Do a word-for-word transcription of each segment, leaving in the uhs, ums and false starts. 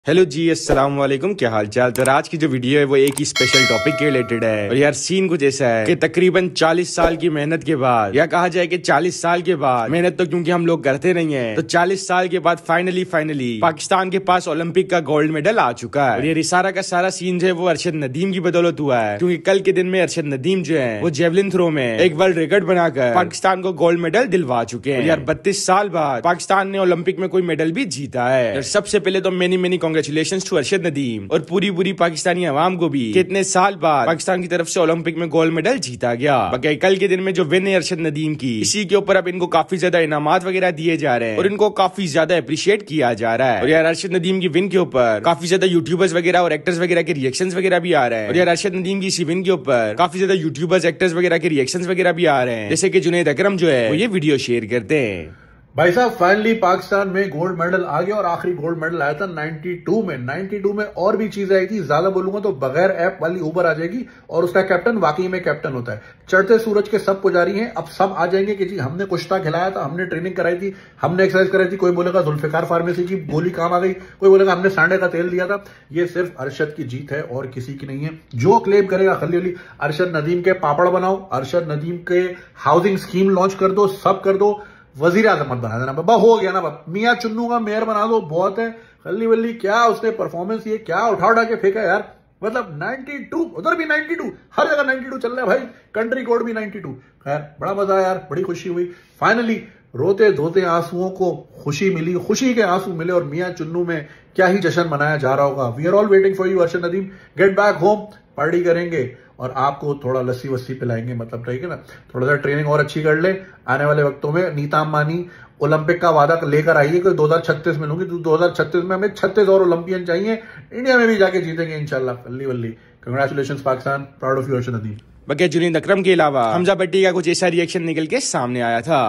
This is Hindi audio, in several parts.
हेलो जी, अस्सलाम वालेकुम। क्या हाल चाल। तो आज की जो वीडियो है वो एक ही स्पेशल टॉपिक के रिलेटेड है और यार सीन कुछ ऐसा है कि तकरीबन चालीस साल की मेहनत के बाद, या कहा जाए कि चालीस साल के बाद, मेहनत तो क्योंकि हम लोग करते नहीं है, तो चालीस साल के बाद फाइनली फाइनली पाकिस्तान के पास ओलंपिक का गोल्ड मेडल आ चुका है। और ये सारा का सारा सीन जो है वो अरशद नदीम की बदौलत हुआ है, क्योंकि कल के दिन में अरशद नदीम जो है वो जेवलिन थ्रो में एक वर्ल्ड रिकॉर्ड बनाकर पाकिस्तान को गोल्ड मेडल दिलवा चुके हैं। यार बत्तीस साल बाद पाकिस्तान ने ओलंपिक में कोई मेडल भी जीता है। सबसे पहले तो many many congratulations to Arshad Nadeem और पूरी पूरी पाकिस्तानी अवाम को भी, कितने साल बाद पाकिस्तान की तरफ से ओलंपिक में गोल्ड मेडल जीता गया। बाकी कल के दिन में जो विन है अरशद नदीम की, इसी के ऊपर अब इनको काफी ज्यादा इनामात वगैरह दिए जा रहे हैं और इनको काफी ज्यादा अप्रिशिएट किया जा रहा है। और यार अरशद नदीम की विन के ऊपर काफी ज्यादा यूट्यूबर्स वगैरह और एक्टर्स वगैरह के रिएक्शंस वगैरह भी आ रहे हैं। और यार अरशद नदीम की इसी विन के ऊपर काफी ज्यादा यूट्यूबर्स, एक्टर्स वगैरह के रिएक्शंस वगैरह भी आ रहे हैं, जैसे कि जुनैद अकरम जो है वो ये वीडियो शेयर करते हैं। भाई साहब फाइनली पाकिस्तान में गोल्ड मेडल आ गया और आखिरी गोल्ड मेडल आया था बानवे में। बानवे में और भी चीजें आई थी, ज्यादा बोलूंगा तो बगैर ऐप वाली ऊबर आ जाएगी और उसका कैप्टन वाकई में कैप्टन होता है। चढ़ते सूरज के सब पुजारी हैं, अब सब आ जाएंगे कि जी हमने कुश्ता खिलाया था, हमने ट्रेनिंग कराई थी, हमने एक्सरसाइज कराई थी। कोई बोलेगा जुल्फिकार फार्मेसी की गोली काम आ गई, कोई बोलेगा हमने सांडे का तेल दिया था। ये सिर्फ अरशद की जीत है और किसी की नहीं है। जो क्लेम करेगा खली अरशद नदीम के पापड़ बनाओ, अरशद नदीम के हाउसिंग स्कीम लॉन्च कर दो, सब कर दो, वजीर आजम मत बना देना। बाबा हो गया ना, मियाँ चुन्नू का मेयर बना दो, बहुत है। खल्ली वल्ली क्या उसने परफॉर्मेंस, ये क्या उठा उठा के फेंका यार। मतलब बानवे, उधर भी बानवे, हर जगह बानवे चल रहा है भाई, कंट्री कोड भी बानवे। खैर बड़ा मजा आया यार, बड़ी खुशी हुई। फाइनली रोते धोते आंसुओं को खुशी मिली, खुशी के आंसू मिले और मियाँ चुन्नू में क्या ही जश्न मनाया जा रहा होगा। We are all waiting for you Arshad Nadeem, get back home, party करेंगे और आपको थोड़ा लस्सी वस्सी पिलाएंगे। मतलब ठीक है ना, थोड़ा सा ट्रेनिंग और अच्छी कर ले। आने वाले वक्तों में नीता अंबानी ओलंपिक का वादा लेकर आइए कि दो हजार छत्तीस में लूंगी, तो दो हजार छत्तीस में हमें छत्तीस और ओलंपियन चाहिए, इंडिया में भी जाके जीतेंगे इंशाल्लाह। कल्ली वल्ली, congratulations Pakistan, proud of you Arshad Nadeem. बाकी जुनैद अकरम के अलावा हमजा भट्टी का कुछ ऐसा रिएक्शन निकल के सामने आया था।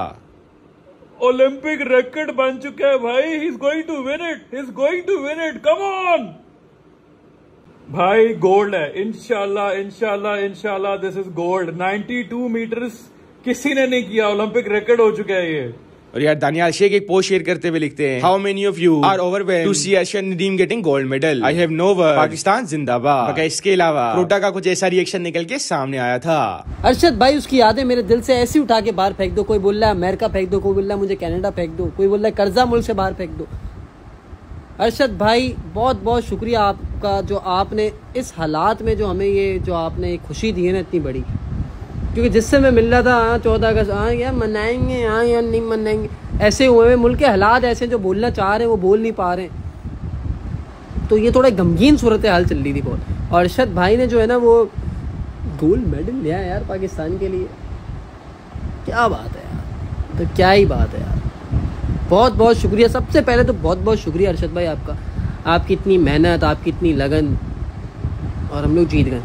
ओलंपिक रिकॉर्ड बन चुका है भाई, he is going to win it, he is going to win it, come on भाई, गोल्ड है इंशाल्लाह इंशाल्लाह इंशाल्लाह, दिस इज गोल्ड। बानवे मीटर्स किसी ने नहीं किया, ओलंपिक रिकॉर्ड हो चुका है ये। और यार दानियाल शेख एक पोस्ट शेयर करते हुए लिखते हैं, how many of you are overwhelmed to see Arshad Nadeem getting gold medal, I have no words, Pakistan जिंदाबाद। इसके अलावा प्रोटा का कुछ ऐसा रिएक्शन निकल के सामने आया था। अरशद भाई उसकी यादें मेरे दिल से ऐसी उठा के बाहर फेंक दो। कोई बोल रहा है अमेरिका फेंक दो, कोई बोल रहा है मुझे कनाडा फेंक दो, कोई बोल रहा है कर्जा मुल्क से बाहर फेंक दो। अरशद भाई बहुत बहुत शुक्रिया आपका, जो आपने इस हालात में जो हमें ये जो आपने खुशी दी है ना इतनी बड़ी, क्योंकि जिससे मैं मिल रहा था चौदह अगस्त, हाँ यार मनाएंगे, हाँ यार नहीं मनाएंगे, ऐसे हुए हैं। मुल्क के हालात ऐसे जो बोलना चाह रहे हैं वो बोल नहीं पा रहे हैं, तो ये थोड़ा गमगीन सूरत हाल चल रही थी बहुत। और अरशद भाई ने जो है ना वो गोल्ड मेडल लिया है यार पाकिस्तान के लिए, क्या बात है यार, तो क्या ही बात है यार। बहुत बहुत शुक्रिया, सबसे पहले तो बहुत बहुत शुक्रिया अरशद भाई आपका, आपकी इतनी मेहनत, आपकी इतनी लगन, और हम लोग जीत गए।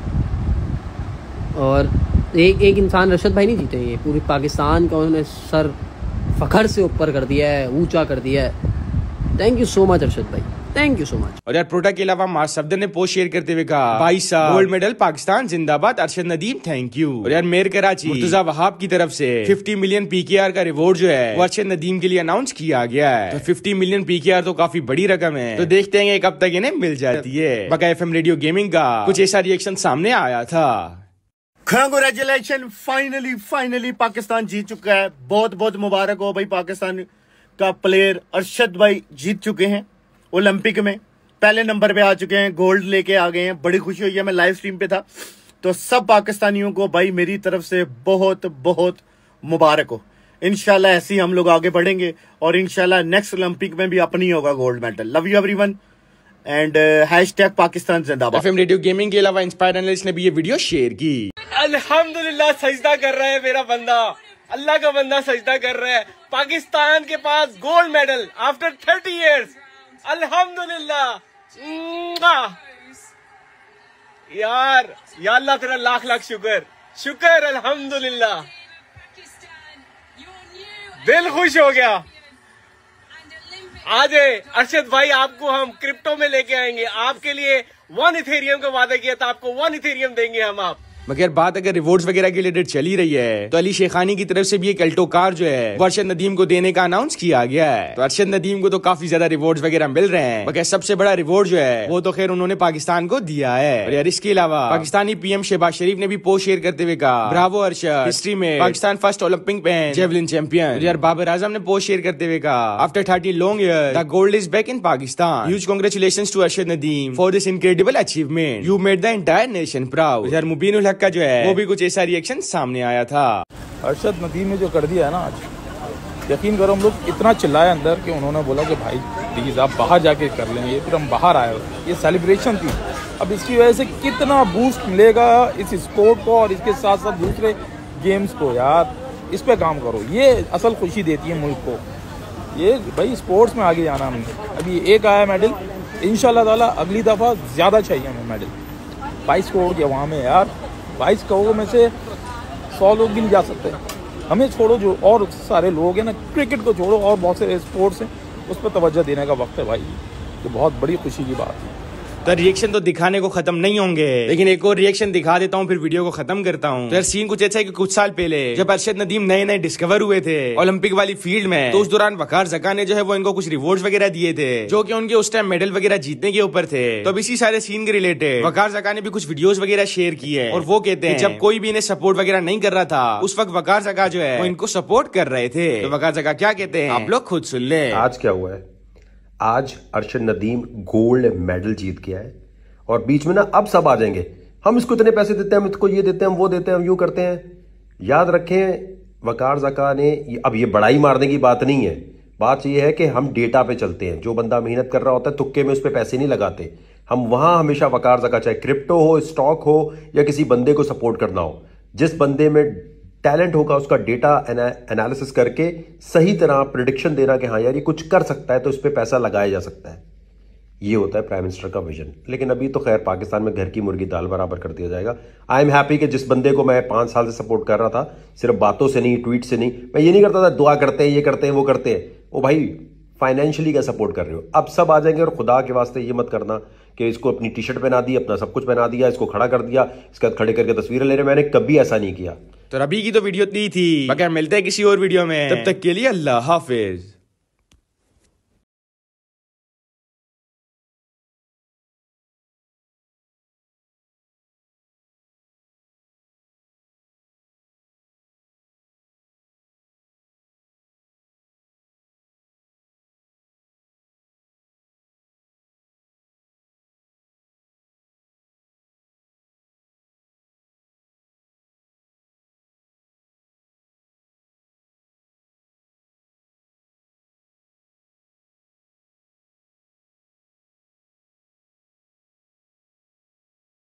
और एक एक इंसान अरशद भाई नहीं जीते, ये पूरी पाकिस्तान का उन्होंने सर फखर से ऊपर कर दिया है, ऊंचा कर दिया है। Thank you so much Arshad भाई, थैंक यू सो मच। और यार प्रोटा के अलावा मार सफदर ने पोस्ट शेयर करते हुए कहा, भाई साहब गोल्ड मेडल पाकिस्तान जिंदाबाद, अरशद नदीम थैंक यू। और यार मेयर कराची मुर्तजा वहाब की तरफ से पचास मिलियन पीकेआर का रिवॉर्ड जो है वो अरशद नदीम के लिए अनाउंस किया गया है। तो पचास मिलियन पीकेआर तो काफी बड़ी रकम है, तो देखते हैं कब तक इन्हें मिल जाती है। बाकी एफएम रेडियो गेमिंग का कुछ ऐसा रिएक्शन सामने आया था। कांग्रेचुलेशन, फाइनली फाइनली पाकिस्तान जीत चुका है। बहुत बहुत मुबारक हो भाई, पाकिस्तान का प्लेयर अरशद भाई जीत चुके हैं ओलंपिक में, पहले नंबर पे आ चुके हैं, गोल्ड लेके आ गए हैं। बड़ी खुशी हुई है, मैं लाइव स्ट्रीम पे था। तो सब पाकिस्तानियों को भाई मेरी तरफ से बहुत बहुत मुबारक हो। इंशाल्लाह ऐसे ही हम लोग आगे बढ़ेंगे और इंशाल्लाह नेक्स्ट ओलंपिक में भी अपनी होगा gold medal. Love you everyone and hashtag Pakistan जिंदाबाद। एफएम रेडियो गेमिंग के अलावा इंस्पायर एनालिस्ट ने भी ये वीडियो शेयर की। अल्हम्दुलिल्लाह सजदा कर रहा है मेरा बंदा, अल्लाह का बंदा सजदा कर रहा है। पाकिस्तान के पास gold medal after thirty years, अल्हम्दुलिल्लाह यार, या अल्लाह तेरा लाख लाख शुक्र शुक्र, अल्हम्दुलिल्लाह, दिल खुश हो गया। आज अरशद भाई आपको हम क्रिप्टो में लेके आएंगे, आपके लिए वन इथेरियम का वादा किया था, आपको वन इथेरियम देंगे हम। आप मगर बात अगर रिवॉर्ड्स वगैरह के रिलेटेड चली रही है तो अली शेखानी की तरफ से भी एक अल्टो कार जो है वो अरशद नदीम को देने का अनाउंस किया गया है। तो अरशद नदीम को तो काफी ज्यादा रिवॉर्ड्स वगैरह मिल रहे हैं, मगर सबसे बड़ा रिवॉर्ड जो है वो तो खैर उन्होंने पाकिस्तान को दिया है। और यार इसके अलावा पाकिस्तानी पीएम शहबाज शरीफ ने भी पोस्ट शेयर करते हुए कहा, ब्रावो अरशद, हिस्ट्री में Pakistan first Olympic man javelin champion. यार बाबर आजम ने पोस्ट शेयर करते हुए कहा, after thirty long years the gold is back in Pakistan, huge congratulations to Arshad Nadeem for this incredible achievement, you made the entire nation proud. यार मुबीनुल हक का जो है वो भी कुछ ऐसा रिएक्शन सामने आया था। अरशद नदीम ने जो कर दिया है ना आज, यकीन करो हम लोग इतना चिल्लाए अंदर कि उन्होंने बोला कि भाई प्लीज़ आप बाहर जाके कर लेंगे, फिर हम बाहर आए, ये सेलिब्रेशन थी। अब इसकी वजह से कितना बूस्ट मिलेगा इस स्पोर्ट को और इसके साथ साथ दूसरे गेम्स को। यार इस पे काम करो, ये असल खुशी देती है मुल्क को। ये भाई स्पोर्ट्स में आगे जाना हमने, अभी एक आया मेडल, इंशाल्लाह ताला अगली दफ़ा ज़्यादा चाहिए हमें मेडल। बाईस करोड़ के वहाँ में यार, बाईस करोड़ में से सौ लोग भी नहीं जा सकते। हमें छोड़ो, जो और सारे लोग हैं ना, क्रिकेट को छोड़ो और बहुत से स्पोर्ट्स हैं, उस पर तवज्जो देने का वक्त है भाई। तो बहुत बड़ी खुशी की बात है। तो रिएक्शन तो दिखाने को खत्म नहीं होंगे, लेकिन एक और रिएक्शन दिखा देता हूँ फिर वीडियो को खत्म करता हूँ। तो यार सीन कुछ ऐसा है कि कुछ साल पहले जब अरशद नदीम नए नए डिस्कवर हुए थे ओलंपिक वाली फील्ड में, तो उस दौरान वकार ज़का ने जो है वो इनको कुछ रिवॉर्ड्स वगैरह दिए थे जो कि उनके उस टाइम मेडल वगैरह जीतने के ऊपर थे। तो अब इसी सारे सीन के रिलेटेड वकार ज़का ने भी कुछ वीडियोस वगैरह शेयर किए और वो कहते हैं जब कोई भी इन्हें सपोर्ट वगैरह नहीं कर रहा था उस वक्त वकार ज़का जो है वो इनको सपोर्ट कर रहे थे। तो वकार ज़का क्या कहते हैं आप लोग खुद सुन ले। आज क्या हुआ है, आज अरशद नदीम गोल्ड मेडल जीत गया है और बीच में ना अब सब आ जाएंगे, हम इसको इतने पैसे देते हैं, हम इसको ये देते हैं, हम वो देते हैं, हम यूं करते हैं। याद रखें वकार ज़का ने, अब ये बड़ाई मारने की बात नहीं है, बात ये है कि हम डेटा पे चलते हैं। जो बंदा मेहनत कर रहा होता है तुक्के में उस पर पैसे नहीं लगाते। हम वहां हमेशा वकार ज़का, चाहे क्रिप्टो हो, स्टॉक हो या किसी बंदे को सपोर्ट करना हो, जिस बंदे में टैलेंट होगा उसका डेटा एनालिसिस करके सही तरह प्रिडिक्शन देना कि हाँ यार ये कुछ कर सकता है तो उस पर पैसा लगाया जा सकता है। ये होता है प्राइम मिनिस्टर का विजन। लेकिन अभी तो खैर पाकिस्तान में घर की मुर्गी दाल बराबर कर दिया जाएगा। आई एम हैप्पी कि जिस बंदे को मैं पांच साल से सपोर्ट कर रहा था, सिर्फ बातों से नहीं, ट्वीट से नहीं, मैं ये नहीं करता था दुआ करते हैं, ये करते हैं, वो करते हैं, ओ भाई फाइनेंशियली क्या सपोर्ट कर रहे हो। अब सब आ जाएंगे और खुदा के वास्ते ये मत करना कि इसको अपनी टी शर्ट पहना दी, अपना सब कुछ पहना दिया, इसको खड़ा कर दिया, इसके खड़े करके तस्वीरें ले रहे। मैंने कभी ऐसा नहीं किया। तो अभी की तो वीडियो इतनी थी, मगर मिलते हैं किसी और वीडियो में, तब तक के लिए अल्लाह हाफिज।